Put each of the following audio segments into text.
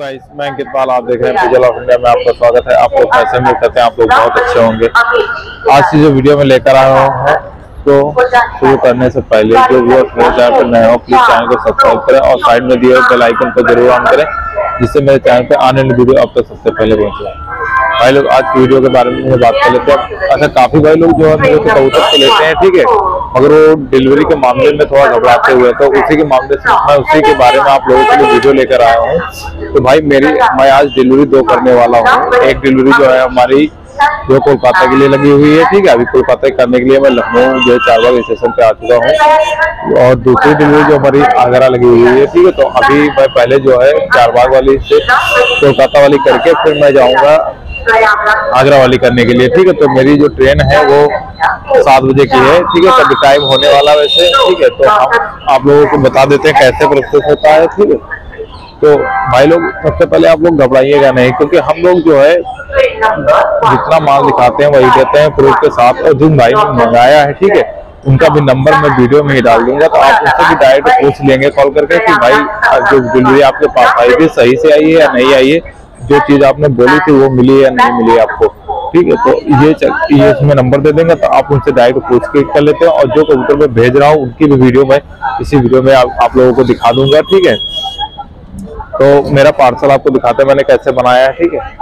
Guys, मैं अंकित पाल, आप देख रहे हैं पुजल ऑफ इंडिया में आपका स्वागत है। आप लोग कैसे उम्मीद करते हैं आप लोग बहुत अच्छे होंगे। आज की जो वीडियो में लेकर आया हूँ तो शुरू करने से पहले जो व्यूअर्स मेरे चैनल पर नए हो प्लीज चैनल को सब्सक्राइब करें और साइड में दिए बेल आइकन को जरूर ऑन करें जिससे मेरे चैनल पे आने वाली वीडियो आप तक सबसे पहले पहुंचे। भाई लोग आज की वीडियो के बारे में बात कर लेते हैं। अच्छा, काफी भाई लोग जो है मेरे से कबूतर तो लेते हैं, ठीक है, मगर वो डिलीवरी के मामले में थोड़ा घबराते हुए, तो उसी के मामले से मैं उसी के बारे में आप लोगों के लिए वीडियो लेकर आया हूँ। तो भाई मैं आज डिलीवरी 2 करने वाला हूँ। एक डिलीवरी जो है हमारी जो कोलकाता के लिए लगी हुई है, ठीक है, अभी कोलकाता करने के लिए मैं लखनऊ जो चारबाग स्टेशन पे आ चुका हूँ, और दूसरी डिलीवरी जो हमारी आगरा लगी हुई है, ठीक है। तो अभी मैं पहले जो है चारबाग वाली से कोलकाता वाली करके फिर मैं जाऊंगा आगरा वाली करने के लिए, ठीक है। तो मेरी जो ट्रेन है वो 7 बजे की है, ठीक है। तभी टाइम होने वाला वैसे, ठीक है। तो हम आप लोगों को बता देते हैं कैसे प्रोसेस होता है, ठीक है। तो भाई लोग सबसे पहले आप लोग घबराइएगा नहीं, क्योंकि हम लोग जो है जितना माल दिखाते हैं वही देते हैं प्रूफ के साथ। और जिन भाई ने मंगाया है, ठीक है, उनका भी नंबर मैं वीडियो में ही डाल दूंगा, तो आप उनसे भी डायरेक्ट पूछ लेंगे कॉल करके कि भाई जो डिलीवरी आपके पास आई थी सही से आई है या नहीं आई है, जो चीज आपने बोली थी वो मिली या नहीं मिली आपको, ठीक है। तो ये इसमें नंबर दे देंगे, तो आप उनसे डायरेक्ट पूछ के कर लेते हैं। और जो कबूतर मैं भेज रहा हूँ उनकी भी वीडियो में इसी वीडियो में आप लोगों को दिखा दूंगा, ठीक है। तो मेरा पार्सल आपको दिखाते हैं मैंने कैसे बनाया है, ठीक है।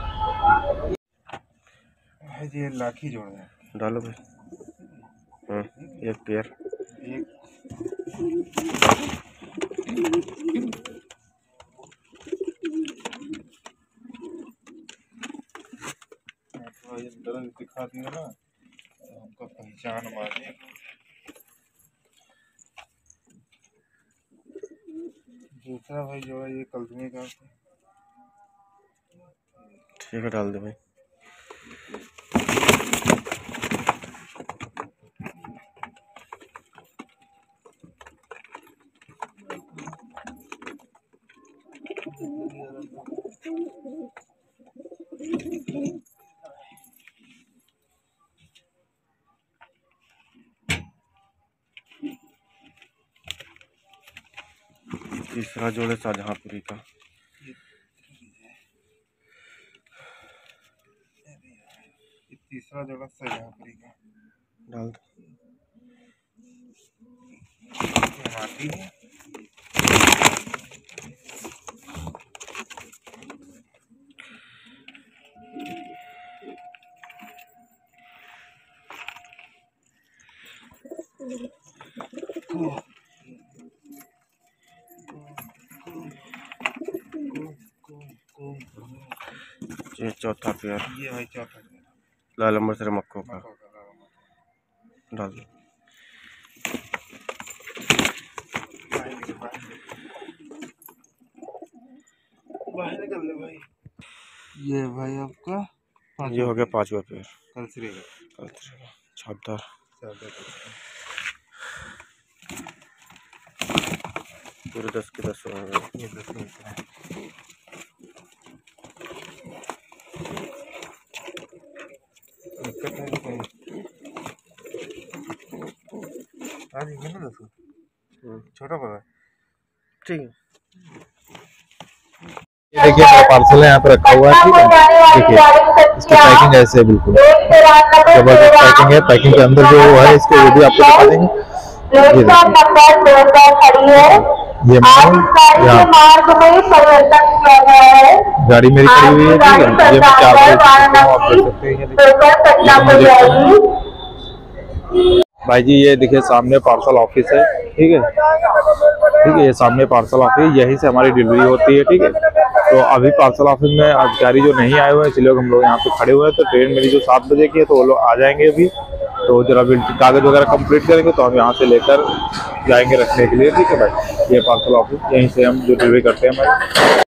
ये लाठी जोड़ है, डालो भाई। एक पेयर दिखा दिया ना, हमको पहचान वाले। दूसरा भाई जो है ये कल्पनी का, ठीक है, डाल दे भाई। तीसरा जोड़े शाहजहांपुरी का, तीसरा जोड़ा शाहजहांपुरी का डाल दो। माटी है ये चौथा पेयर, ये भाई चौथा लाल नंबर से मक्खों का डाल दो। बाहर निकल ले भाई। ये भाई आपका ये हो गया 5वां पेयर, कलसरी का छापदार। पूरे 10 के 10 हो गए। ये 10 छोटा बड़ा, ठीक है। ये देखिए मेरा पार्सल है यहाँ पे रखा हुआ है, ठीक है। देखिए इसकी पैकिंग ऐसे है, बिल्कुल जबरदस्त पैकिंग है। पैकिंग के अंदर जो है इसको वो भी आपको दिखा देंगे। ये गाड़ी मेरी खड़ी हुई है, ठीक है। ये मैं 4 बजे आप देख सकते हैं। भाई जी ये देखिए सामने पार्सल ऑफिस है, ठीक है, ठीक है। ये सामने पार्सल ऑफिस, यहीं से हमारी डिलीवरी होती है, ठीक है। तो अभी पार्सल ऑफिस में अधिकारी जो नहीं आए हुए हैं, इसलिए हम लोग यहाँ पे खड़े हुए हैं। तो ट्रेन मेरी जो 7 बजे की है, तो वो लोग आ जाएंगे अभी। तो जरा कागज वगैरह कंप्लीट करेंगे तो हम यहाँ से लेकर जाएंगे रखने के लिए, ठीक है भाई। ये पार्सल ऑफिस, यहीं से हम जो डिलीवरी करते हैं हमारे।